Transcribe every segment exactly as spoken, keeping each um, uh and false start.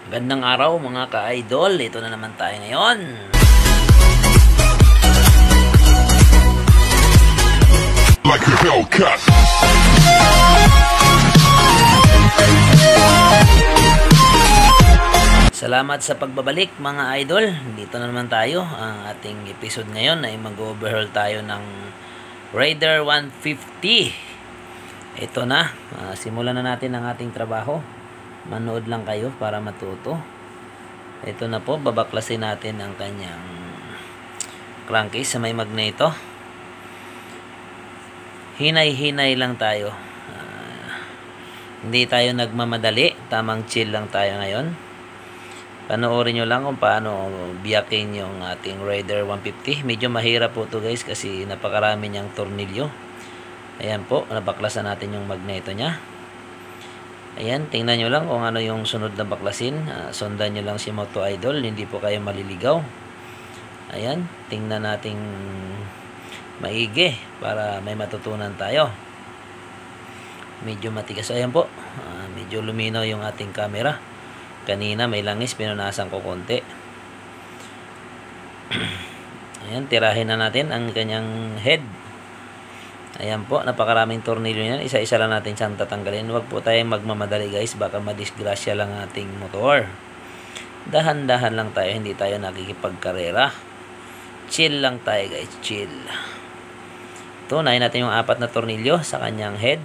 Magandang araw mga ka-idol, ito na naman tayo ngayon. Like a Hellcat. Salamat sa pagbabalik mga idol. Dito na naman tayo. Ang ating episode ngayon ay mag-overhaul tayo ng Raider one fifty. Ito na, uh, simulan na natin ang ating trabaho. Manood lang kayo para matuto. Ito na po, babaklasin natin ang kanyang crankcase sa may magneto. Hinay-hinay lang tayo. Uh, hindi tayo nagmamadali, tamang chill lang tayo ngayon. Panoorin nyo lang kung paano biyakin yung ating Raider one fifty. Medyo mahirap po to guys kasi napakarami niyang tornilyo. Ayan po, nabaklasan natin yung magneto niya. Ayan, tingnan nyo lang kung ano yung sunod na baklasin. Uh, sundan nyo lang si Moto Idol, hindi po kayo maliligaw. Ayan, tingnan nating maigi para may matutunan tayo. Medyo matigas. Ayan po, uh, medyo luminaw yung ating camera. Kanina may langis, pinunasan ko konti. Ayan, tirahin na natin ang kanyang head. Ayan po, napakaraming tornilyo niyan. Isa-isa lang natin siyang tatanggalin. Huwag po tayong magmamadali guys, baka madisgrasya lang ating motor. Dahan-dahan lang tayo, hindi tayo nakikipagkarera. Chill lang tayo guys, chill. Ito, unahin natin yung apat na tornilyo sa kanyang head.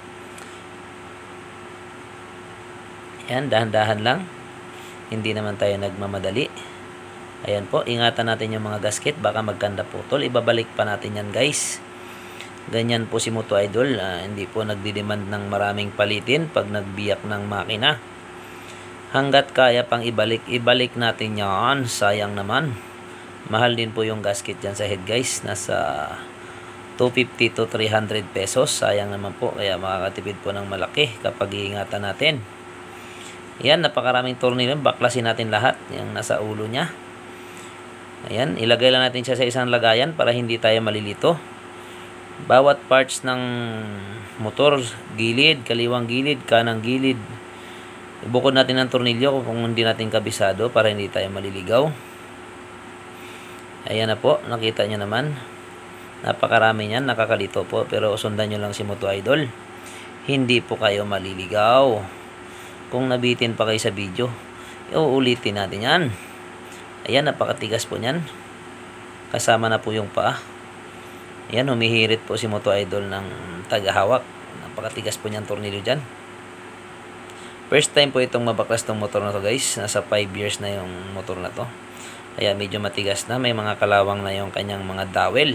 Ayan, dahan-dahan lang. Hindi naman tayo nagmamadali. Ayan po, ingatan natin yung mga gasket, baka magkanda putol. Ibabalik pa natin yan guys. Ganyan po si Moto Idol, uh, hindi po nagdidemand ng maraming palitin pag nagbiyak ng makina. Hanggat kaya pang ibalik, ibalik natin yan. Sayang naman. Mahal din po yung gasket dyan sa head guys. Nasa two fifty to three hundred pesos. Sayang naman po, kaya makakatipid po ng malaki kapag iingatan natin. Yan, napakaraming tornilyo. Baklasin natin lahat yung nasa ulo niya. Ayan, ilagay lang natin siya sa isang lagayan para hindi tayo malilito. Bawat parts ng motor, gilid, kaliwang gilid, kanang gilid, ibukod natin ang tornilyo kung hindi natin kabisado para hindi tayo maliligaw. Ayan na po, nakita nyo naman. Napakarami niyan, nakakalito po. Pero sundan nyo lang si Moto Idol. Hindi po kayo maliligaw. Kung nabitin pa kayo sa video, uulitin natin yan. Ayan, napakatigas po niyan. Kasama na po yung paa. Ayan, humihirit po si Moto Idol ng tagahawak. Napakatigas po niyang tornilyo dyan. First time po itong mabaklas tong motor na to guys. Nasa five years na yung motor na to. Ayan, medyo matigas na. May mga kalawang na yung kanyang mga dowel.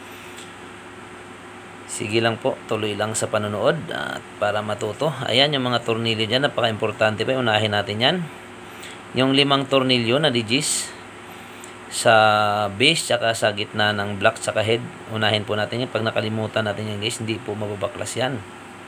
Sige lang po, tuloy lang sa panonood at para matuto. Ayan yung mga tornilyo dyan. Napaka-importante pa. Unahin natin yan. Yung limang tornilyo na digis sa base tsaka sa gitna ng block tsaka head, unahin po natin yan. Pag nakalimutan natin yan guys, hindi po mababaklas yan.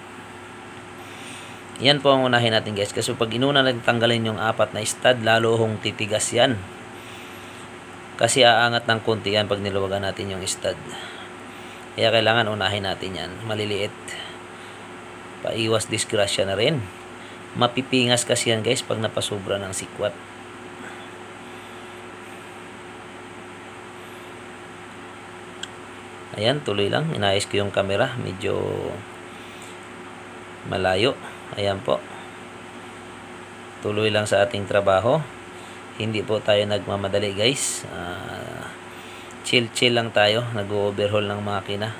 Yan po ang unahin natin guys, kasi pag inuna natin tanggalin yung apat na stud, lalo hong titigas yan, kasi aangat ng konti yan pag niluwagan natin yung stud. Kaya kailangan unahin natin yan, maliliit, paiwas disgrasya na rin. Mapipingas kasi yan guys pag napasobra ng sikwat. Ayan, tuloy lang. Inayos ko yung camera. Medyo malayo. Ayan po. Tuloy lang sa ating trabaho. Hindi po tayo nagmamadali guys. Uh, chill chill lang tayo. Nag-overhaul ng makina.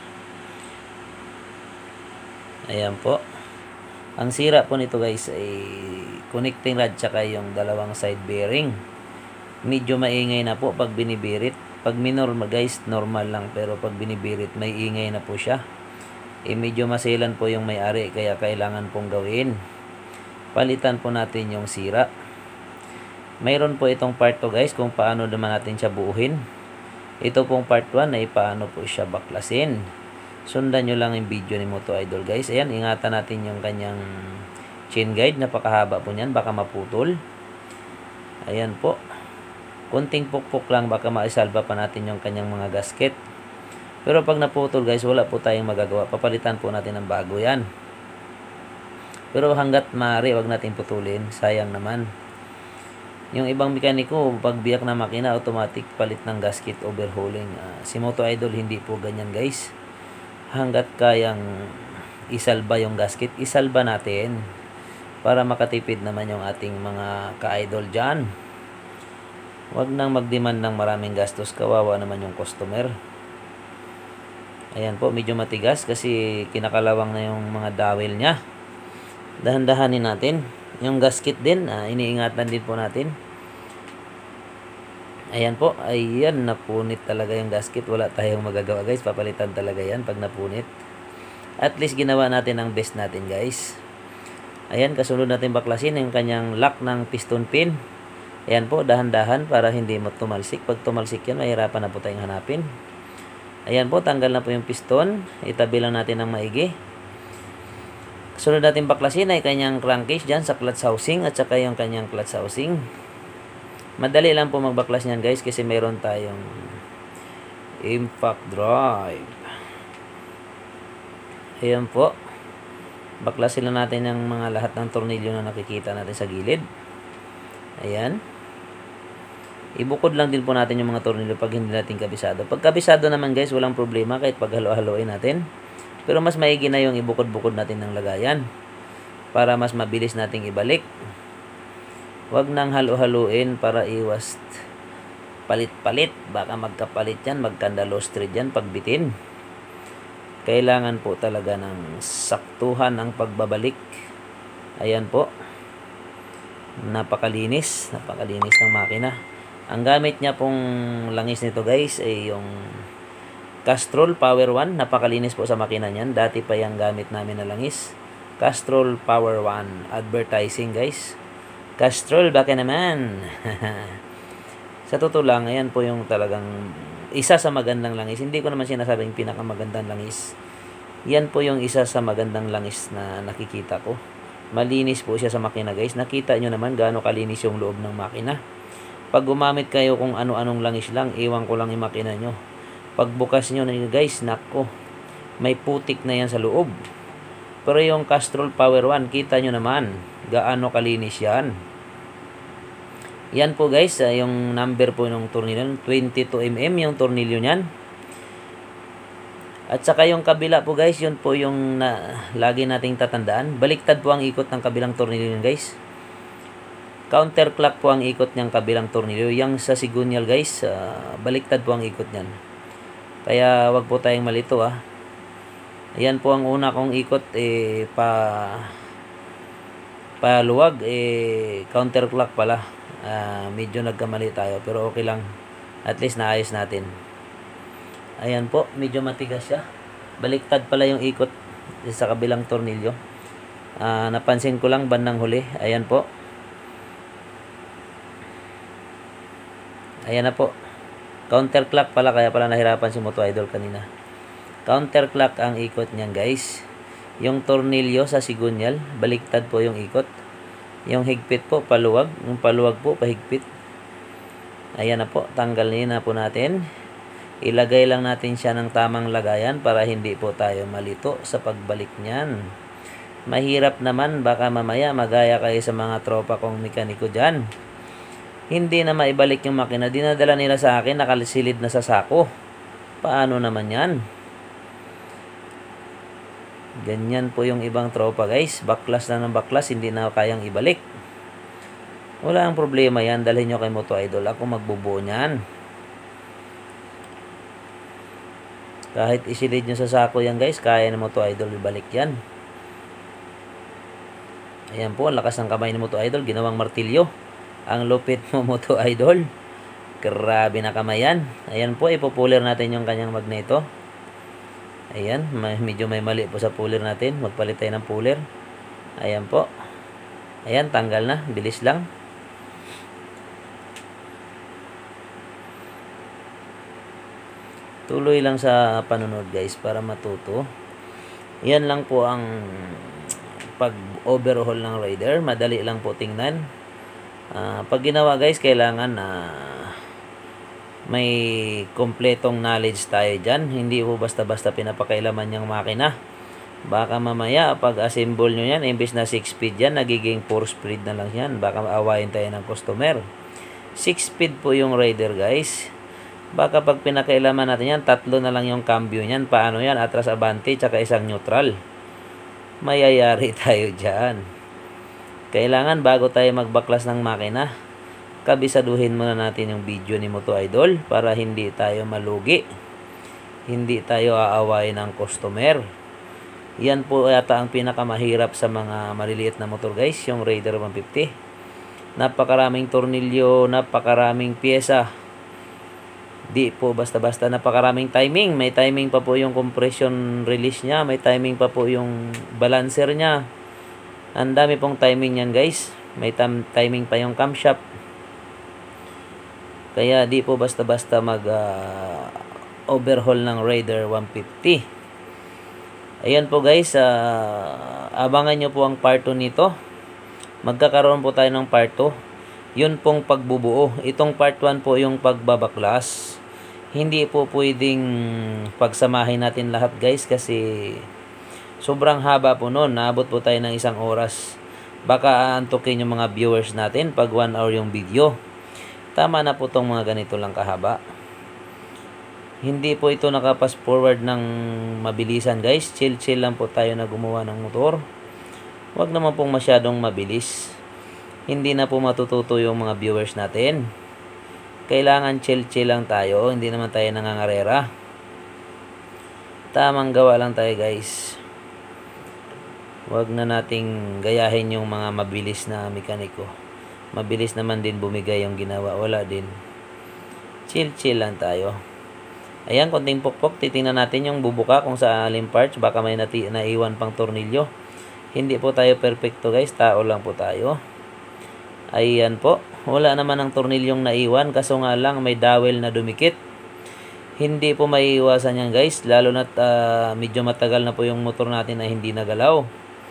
Ayan po. Ang sira po nito guys ay connecting rod tsaka yung dalawang side bearing. Medyo maingay na po pag binibirit. Pag minor guys, normal lang. Pero pag binibirit, may ingay na po siya. E medyo maselan po yung may-ari. Kaya kailangan pong gawin. Palitan po natin yung sira. Mayroon po itong part to guys, kung paano naman natin siya buuhin. Ito pong part one ay paano po siya baklasin. Sundan nyo lang yung video ni Moto Idol guys. Ayan, ingatan natin yung kanyang chain guide. Napakahaba po niyan, baka maputol. Ayan po. Kunting pukpok lang, baka maisalba pa natin yung kanyang mga gasket. Pero pag naputol guys, wala po tayong magagawa. Papalitan po natin ng bago yan. Pero hanggat maaari, wag natin putulin. Sayang naman. Yung ibang mekaniko, pag biyak na makina, automatic palit ng gasket, overhauling. Uh, si Moto Idol, hindi po ganyan guys. Hanggat kayang isalba yung gasket, isalba natin para makatipid naman yung ating mga ka-idol dyan. Huwag nang mag-demand ng maraming gastos, kawawa naman yung customer. Ayan po, medyo matigas kasi kinakalawang na yung mga dowel niya. Dahan-dahanin natin. Yung gasket din, uh, iniingatan din po natin. Ayan po, ayan, napunit talaga yung gasket. Wala tayong magagawa guys, papalitan talaga yan pag napunit. At least ginawa natin ang best natin guys. Ayan, kasunod natin baklasin yung kanyang lock ng piston pin. Ayan po, dahan-dahan para hindi mo tumalsik. Pag tumalsik yan, mahirapan na po tayong hanapin. Ayan po, tanggal na po yung piston. Itabi lang natin ng maigi. Sunod natin baklasin ay kanyang crankcase dyan sa clutch housing at saka yung kanyang clutch housing. Madali lang po magbaklas niyan guys kasi meron tayong impact drive. Ayan po. Baklasin lang natin yung mga lahat ng tornilyo na nakikita natin sa gilid. Ayan. Ibukod lang din po natin yung mga tornilyo pag hindi natin kabisado. Pag kabisado naman guys, walang problema kahit pag halo-haloin natin. Pero mas maigi na yung ibukod-bukod natin ng lagayan para mas mabilis nating ibalik. Huwag nang halo-haluin para iwas palit-palit. Baka magkapalit yan, magkandalos thread yan pagbitin. Kailangan po talaga ng saktuhan ang pagbabalik. Ayan po. Napakalinis. Napakalinis ng makina. Ang gamit niya pong langis nito guys ay yung Castrol Power one. Napakalinis po sa makina niyan. Dati pa yung gamit namin na langis. Castrol Power one. Advertising guys. Castrol, baka naman. Sa totoo lang, ayan po yung talagang isa sa magandang langis. Hindi ko naman sinasabing pinakamagandang langis. Yan po yung isa sa magandang langis na nakikita ko. Malinis po siya sa makina guys. Nakita nyo naman gaano kalinis yung loob ng makina. Pag gumamit kayo kung ano-anong langis lang, iwan ko lang yung makina nyo. Pagbukas nyo na guys, nako, may putik na yan sa loob. Pero yung Castrol Power one, kita nyo naman gaano kalinis yan. Yan po guys, uh, yung number po ng tornilyo, twenty-two millimeter yung tornilyo nyan. At saka yung kabila po guys, yun po yung na, lagi nating tatandaan. Baliktad po ang ikot ng kabilang tornilyo nyan guys. Counterclock po ang ikot niyang kabilang tornilyo. Yang sa sigunyal guys, uh, baliktad po ang ikot nyan. Kaya wag po tayong malito ah. Ayan po ang una kong ikot eh pa paluwag eh counterclock pala. Uh, medyo nagkamali tayo pero okay lang. At least naayos natin. Ayan po, medyo matigas siya. Baliktad pala yung ikot sa kabilang tornilyo. Uh, napansin ko lang bandang huli. Ayan po. Ayan na po. Counterclock pala, kaya pala nahirapan si Moto Idol kanina. Counterclock ang ikot niyan guys. Yung tornilyo sa sigunyal, baliktad po yung ikot. Yung higpit po, paluwag. Yung paluwag po, pahigpit. Ayan na po, tanggalin na po natin. Ilagay lang natin siya ng tamang lagayan para hindi po tayo malito sa pagbalik niyan. Mahirap naman, baka mamaya magaya kayo sa mga tropa kong mekaniko dyan. Hindi na maibalik yung makina. Dinadala nila sa akin, nakalisilid na sa sako. Paano naman yan? Ganyan po yung ibang tropa guys. Baklas na ng baklas, hindi na kayang ibalik. Wala ang problema yan. Dalhin nyo kay Moto Idol. Ako magbubuo niyan. Kahit isilid nyo sa sako yan guys, kaya na Moto Idol ibalik yan. Ayan po, ang lakas ng kamay ni Moto Idol. Ginawang martilyo. Ang lupit mo Moto Idol. Grabe na kamay yan. Ayan po, ipopuller natin yung kanyang magneto. Ayan, may, medyo may mali po sa puller natin. Magpalit tayo ng puller. Ayan po. Ayan, tanggal na. Bilis lang. Tuloy lang sa panunod guys para matuto. Yan lang po ang pag-overhaul ng Raider. Madali lang po tingnan. Uh, pag ginawa guys, kailangan na uh, may kompletong knowledge tayo dyan. Hindi po basta-basta pinapakailaman yung makina. Baka mamaya pag assemble nyo yan, imbes na six speed yan, nagiging four speed na lang yan. Baka maawayin tayo ng customer. six speed po yung Raider guys. Baka pag pinakailaman natin yan, tatlo na lang yung cambio niyan. Paano yan? Atras, abante, tsaka isang neutral. Mayayari tayo dyan. Kailangan bago tayo magbaklas ng makina, kabisaduhin muna natin yung video ni Moto Idol para hindi tayo malugi. Hindi tayo aawayin ng customer. Yan po yata ang pinakamahirap sa mga maliliit na motor guys, yung Raider one fifty. Napakaraming tornilyo, napakaraming pyesa. Di po basta-basta, napakaraming timing. May timing pa po yung compression release niya. May timing pa po yung balancer niya. Ang dami pong timing yan guys. May tam timing pa yung camshaft. Kaya di po basta-basta mag uh, overhaul ng Raider one fifty. Ayan po guys. Uh, abangan nyo po ang part two nito. Magkakaroon po tayo ng part two. Yun pong pagbubuo. Itong part one po yung pagbabaklas. Hindi po pwedeng pagsamahin natin lahat guys kasi sobrang haba po nun. Naabot po tayo ng isang oras. Baka aantukin yung mga viewers natin pag one hour yung video. Tama na po tong mga ganito lang kahaba. Hindi po ito nakapass forward ng mabilisan guys. Chill chill lang po tayo na gumawa ng motor. Huwag naman pong masyadong mabilis. Hindi na po matututo yung mga viewers natin. Kailangan chill-chill lang tayo. Hindi naman tayo nangangarera. Tamang gawa lang tayo guys. Huwag na nating gayahin yung mga mabilis na mekaniko. Mabilis naman din bumigay yung ginawa. Wala din. Chill-chill lang tayo. Ayan, konting pokpok. Titingnan natin yung bubuka kung sa alin parts. Baka may nati naiwan pang tornilyo. Hindi po tayo perfecto guys. Tao lang po tayo. Ayan po. Wala naman ang tornilyong naiwan. Kaso nga lang may dowel na dumikit. Hindi po maiiwasan yan guys. Lalo na't uh, medyo matagal na po yung motor natin na hindi nagalaw.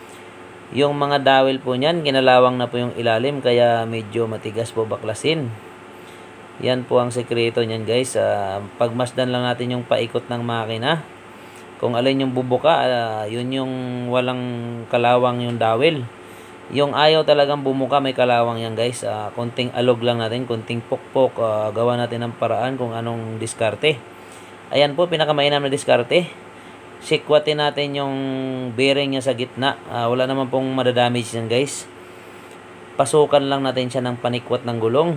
Yung mga dowel po niyan, ginalawang na po yung ilalim. Kaya medyo matigas po baklasin. Yan po ang sekreto niyan guys. Uh, pagmasdan lang natin yung paikot ng makina. Kung alin yung bubuka, uh, yun yung walang kalawang yung dowel. Yung ayaw talagang bumuka, may kalawang yan guys. Uh, konting alog lang natin, konting pokpok. Uh, gawa natin ng paraan kung anong diskarte. Ayan po, pinakamainam na diskarte. Sikwatin natin yung bearing niya sa gitna. Uh, wala naman pong madadamage yan guys. Pasukan lang natin siya ng panikwat ng gulong.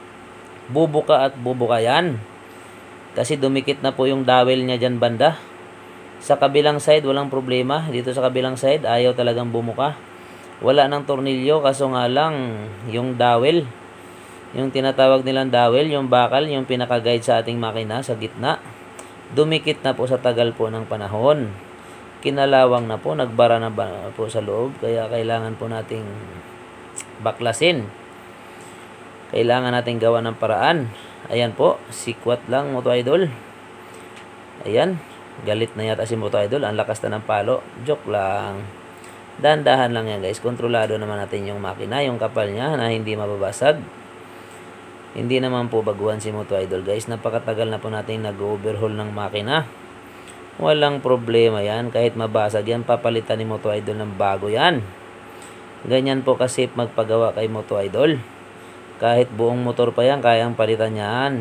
Bubuka at bubuka yan. Kasi dumikit na po yung dowel niya dyan banda. Sa kabilang side, walang problema. Dito sa kabilang side, ayaw talagang bumuka. Wala ng tornilyo, kaso nga lang yung dowel, yung tinatawag nilang dowel, yung bakal, yung pinaka-guide sa ating makina sa gitna, dumikit na po sa tagal po ng panahon. Kinalawang na po, nagbara na po sa loob, kaya kailangan po nating baklasin. Kailangan nating gawa ng paraan. Ayan po, sikwat lang Moto Idol. Ayan, galit na yata si Moto Idol, ang lakas na ng palo. Joke lang. Dahan-dahan lang yan guys. Kontrolado naman natin yung makina, yung kapal niya na hindi mababasag. Hindi naman po baguhan si Moto Idol guys. Napakatagal na po natin nag-overhaul ng makina. Walang problema yan. Kahit mabasag yan, papalitan ni Moto Idol ng bago yan. Ganyan po kasi magpagawa kay Moto Idol. Kahit buong motor pa yan, kayang palitan yan.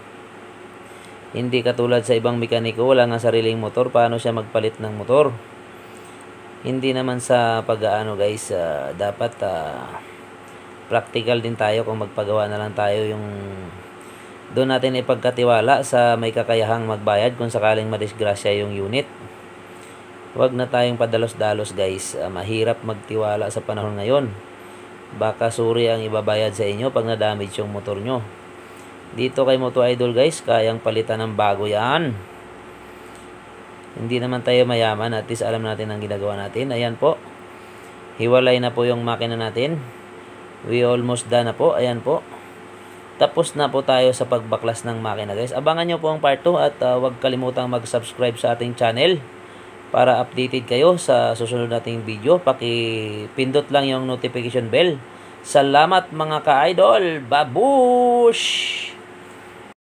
Hindi katulad sa ibang mekaniko, wala nga sariling motor. Paano siya magpalit ng motor? Hindi naman sa pag-aano guys, uh, dapat uh, practical din tayo. Kung magpagawa na lang tayo, yung doon natin ipagkatiwala sa may kakayahang magbayad kung sakaling madisgrasya yung unit. Huwag na tayong padalos-dalos guys. Uh, mahirap magtiwala sa panahon ngayon. Baka suri ang ibabayad sa inyo pag na-damage yung motor nyo. Dito kay Moto Idol guys, kayang palitan ng bago yan. Hindi naman tayo mayaman, at least alam natin ang ginagawa natin. Ayan po. Hiwalay na po yung makina natin. We almost done na po. Ayan po. Tapos na po tayo sa pagbaklas ng makina guys. Abangan nyo po ang part two at uh, huwag kalimutang mag-subscribe sa ating channel para updated kayo sa susunod nating video. Pakipindot lang yung notification bell. Salamat mga ka-idol. Babush!